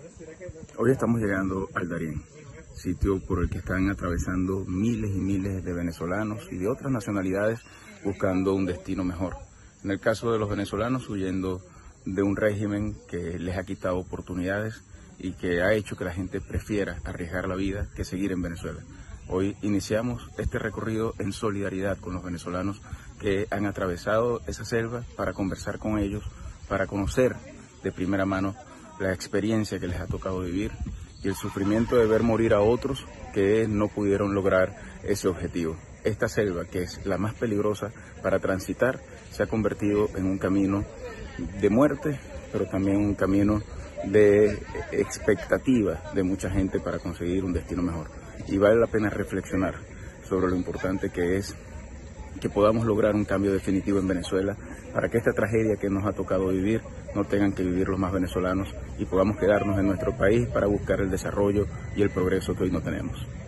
Hoy estamos llegando al Darién, sitio por el que están atravesando miles y miles de venezolanos y de otras nacionalidades buscando un destino mejor. En el caso de los venezolanos, huyendo de un régimen que les ha quitado oportunidades y que ha hecho que la gente prefiera arriesgar la vida que seguir en Venezuela. Hoy iniciamos este recorrido en solidaridad con los venezolanos que han atravesado esa selva para conversar con ellos, para conocer de primera mano la experiencia que les ha tocado vivir y el sufrimiento de ver morir a otros que no pudieron lograr ese objetivo. Esta selva, que es la más peligrosa para transitar, se ha convertido en un camino de muerte, pero también un camino de expectativa de mucha gente para conseguir un destino mejor. Y vale la pena reflexionar sobre lo importante que es que podamos lograr un cambio definitivo en Venezuela para que esta tragedia que nos ha tocado vivir no tengan que vivir los más venezolanos y podamos quedarnos en nuestro país para buscar el desarrollo y el progreso que hoy no tenemos.